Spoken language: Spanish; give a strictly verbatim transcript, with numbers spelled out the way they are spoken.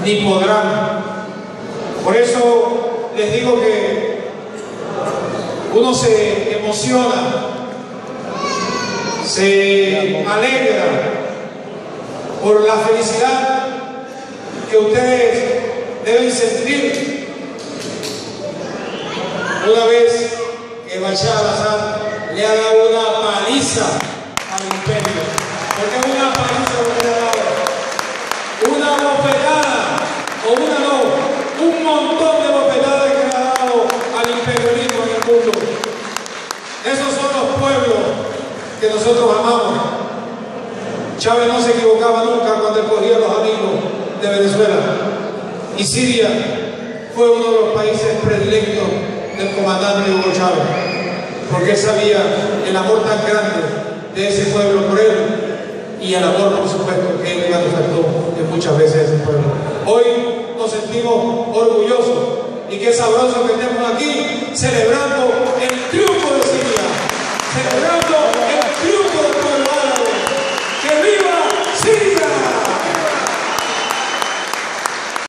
ni podrán. Por eso les digo que uno se emociona, se alegra por la felicidad que ustedes deben sentir una vez que Bashar al-Assad le ha dado una paliza al imperio. Porque es una paliza lo que le ha dado. Una bofetada, o una no, un montón de bofetadas que le ha dado al imperialismo en el mundo. Esos son los pueblos que nosotros amamos. Chávez no se equivocaba nunca cuando escogía a los amigos de Venezuela. Y Siria fue uno de los países predilectos del comandante Hugo Chávez, porque él sabía el amor tan grande de ese pueblo por él y el amor, por supuesto, que él manifestó en muchas veces ese pueblo. Hoy nos sentimos orgullosos y qué sabroso que estemos aquí celebrando